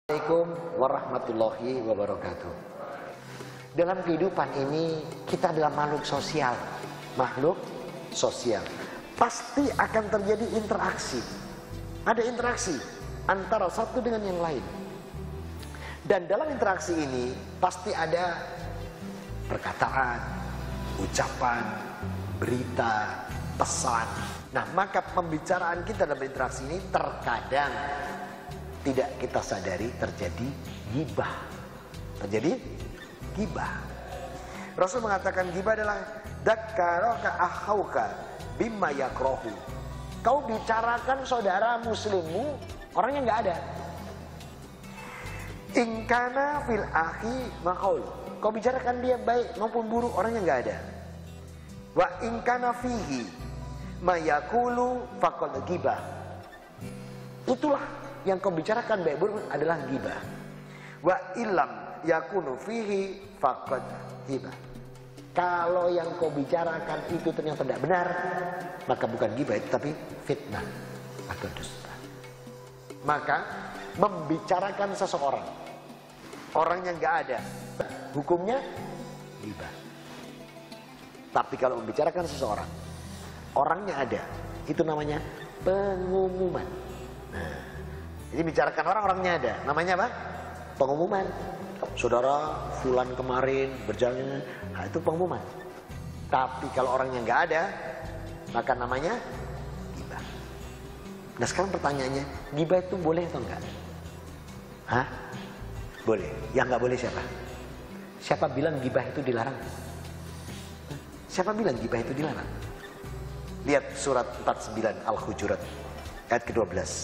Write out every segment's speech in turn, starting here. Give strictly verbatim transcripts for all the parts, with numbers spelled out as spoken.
Assalamualaikum warahmatullahi wabarakatuh. Dalam kehidupan ini kita adalah makhluk sosial. Makhluk sosial. Pasti akan terjadi interaksi. Ada interaksi antara satu dengan yang lain. Dan dalam interaksi ini pasti ada perkataan, ucapan, berita, pesan. Nah, maka pembicaraan kita dalam interaksi ini terkadang tidak kita sadari terjadi ghibah. Terjadi ghibah. Rasul mengatakan ghibah adalah dzakkaraka akhauka bimma yakrahu. Kau bicarakan saudara muslimmu, orangnya nggak ada. In kana fil akhi maqaul. Kau bicarakan dia baik maupun buruk, orangnya nggak ada. Wa in kana fihi ma yaqulu faqad ghibah. Itulah yang kau bicarakan baik buruk adalah ghibah. Wa illam yakunu fihi faqad ghibah. Kalau yang kau bicarakan itu ternyata tidak benar, maka bukan ghibah tapi fitnah atau dusta. Maka membicarakan seseorang, orang yang nggak ada, hukumnya ghibah. Tapi kalau membicarakan seseorang, orangnya ada, itu namanya pengumuman. Nah, jadi bicarakan orang, orangnya ada. Namanya apa? Pengumuman. Saudara fulan kemarin berjalan, nah itu pengumuman. Tapi kalau orangnya nggak ada, maka namanya ghibah. Nah sekarang pertanyaannya, ghibah itu boleh atau enggak? Hah? Boleh. Yang nggak boleh siapa? Siapa bilang ghibah itu dilarang? Siapa bilang ghibah itu dilarang? Lihat surat empat puluh sembilan Al-Hujurat ayat ke dua belas.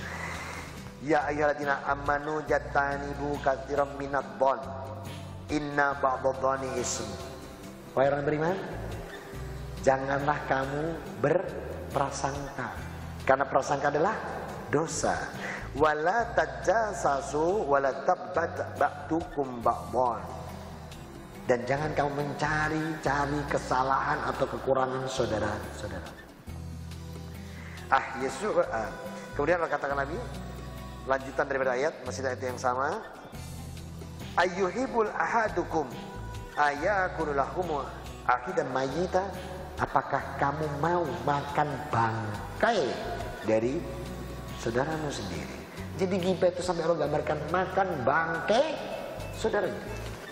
Ya ayyuhalladzina amanu jatanibu katsiran minadh dhon inna ba'dadh dhoni ism. Wahai orang beriman, janganlah kamu berprasangka, karena prasangka adalah dosa. Wala tajassasu wala tabbat ba'dukum ba'dhan. Dan jangan kamu mencari-cari kesalahan atau kekurangan saudara-saudara. Ah, Yesus. Ah. Kemudian Allah katakan Nabi, lanjutan daripada ayat, masih ayat yang sama. Ayyuhibul ahadukum ayakulu lahum akhidan mayyita. Apakah kamu mau makan bangkai dari saudaramu sendiri? Jadi ghibah itu sampai Allah gambarkan makan bangkai saudaranya.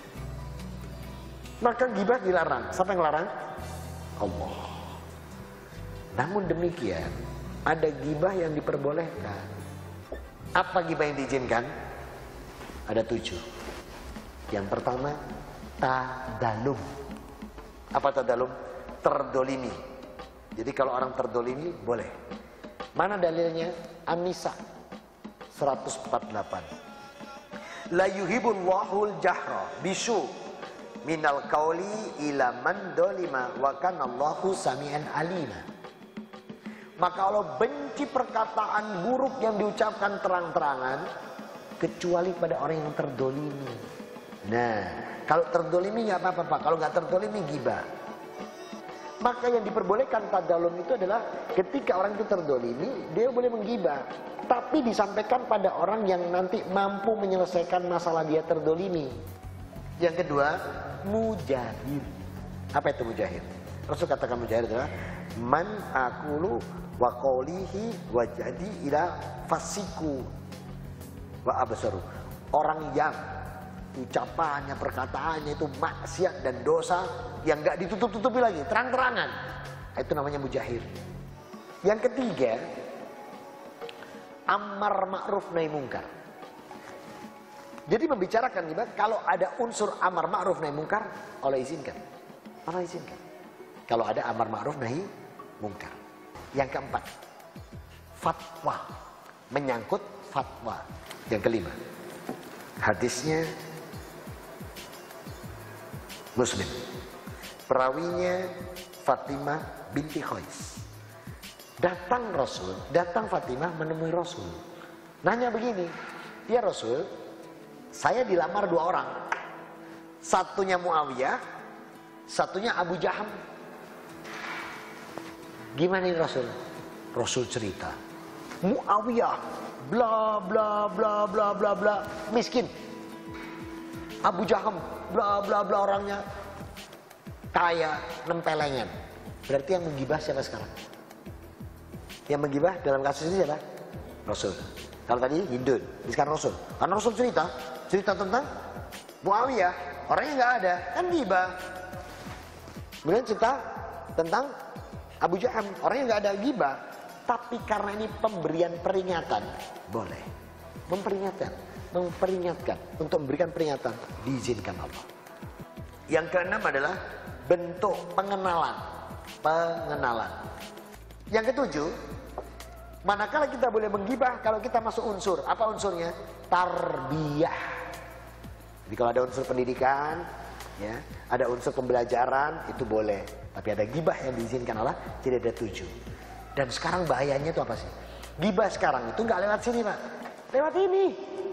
Maka ghibah dilarang. Siapa yang larang? Allah. Namun demikian, ada ghibah yang diperbolehkan. Apa ghibah yang diizinkan? Ada tujuh. Yang pertama, tadalum. Apa tadalum? Terdolimi. Jadi kalau orang terdolimi, boleh. Mana dalilnya? An-Nisa seratus empat puluh delapan. La yuhibullahul jahra bisu minal qauli ila man dolima wa kanallahu sami'an alima. Maka Allah benci perkataan buruk yang diucapkan terang-terangan kecuali pada orang yang terdolimi. Nah, kalau terdolimi nggak apa-apa, Pak. Kalau nggak terdolimi ghibah. Maka yang diperbolehkan tadalum itu adalah ketika orang itu terdolimi, dia boleh menggibah. Tapi disampaikan pada orang yang nanti mampu menyelesaikan masalah dia terdolimi. Yang kedua, mujahid. Apa itu mujahid? Rasul katakan mujahid adalah man akulu wa qawlihi wa jadi ila fasiku wa absaru. Orang yang ucapannya, perkataannya itu maksiat dan dosa yang enggak ditutup-tutupi lagi, terang-terangan. Itu namanya mujahid. Yang ketiga, amar ma'ruf nahi mungkar. Jadi membicarakan ghibah kalau ada unsur amar ma'ruf nahi mungkar, Allah izinkan. Allah izinkan. Kalau ada amar ma'ruf nahi mungkar. Yang keempat, fatwa, menyangkut fatwa. Yang kelima, hadisnya Muslim. Perawinya Fatimah binti Qais. Datang Rasul, datang Fatimah menemui Rasul. Nanya begini, ya Rasul, saya dilamar dua orang. Satunya Muawiyah, satunya Abu Jaham. Gimana ini Rasul? Rasul cerita. Muawiyah, bla bla bla bla bla bla, miskin. Abu Jaham, bla bla bla, orangnya kaya, nempelengan. Berarti yang menggibah siapa sekarang? Yang menggibah dalam kasus ini siapa? Rasul. Kalau tadi Hindun, ini sekarang Rasul. Karena Rasul cerita, cerita tentang Muawiyah, orangnya nggak ada, kan gibah. Kemudian cerita tentang Abu Jaham, orangnya nggak ada, gibah. Tapi karena ini pemberian peringatan, boleh. Memperingatkan, memperingatkan, untuk memberikan peringatan, diizinkan Allah. Yang keenam adalah bentuk pengenalan, pengenalan. Yang ketujuh, manakala kita boleh menggibah kalau kita masuk unsur. Apa unsurnya? Tarbiyah. Jadi kalau ada unsur pendidikan, ya, ada unsur pembelajaran, itu boleh. Tapi ada gibah yang diizinkan Allah, jadi ada tujuh. Dan sekarang bahayanya itu apa sih? Gibah sekarang itu nggak lewat sini, Pak. Lewat ini.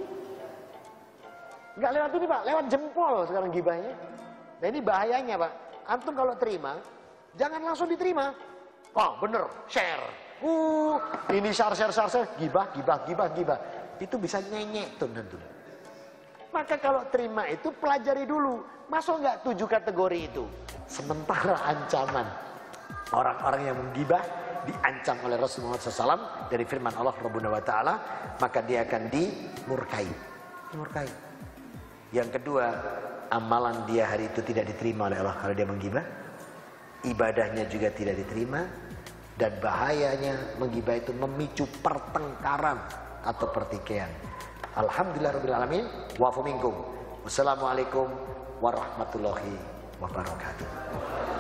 Nggak lewat ini, Pak. Lewat jempol sekarang gibahnya. Nah ini bahayanya, Pak. Antum kalau terima, jangan langsung diterima. Oh bener, share. Uh, ini share, share, share, share. Gibah, gibah, gibah, gibah. Itu bisa nyenyek tuh nanti. Maka kalau terima itu pelajari dulu. Masuk nggak tujuh kategori itu? Sementara ancaman orang-orang yang menggibah diancam oleh Rasulullah shallallahu alaihi wasallam dari firman Allah Rabbuna wa ta'ala, maka dia akan dimurkai. Dimurkai. Yang kedua, amalan dia hari itu tidak diterima oleh Allah kalau dia menggibah. Ibadahnya juga tidak diterima. Dan bahayanya menggibah itu memicu pertengkaran atau pertikaian. Alhamdulillah rabbil alamin. Wa afu minkum. Wassalamualaikum warahmatullahi wabarakatuh.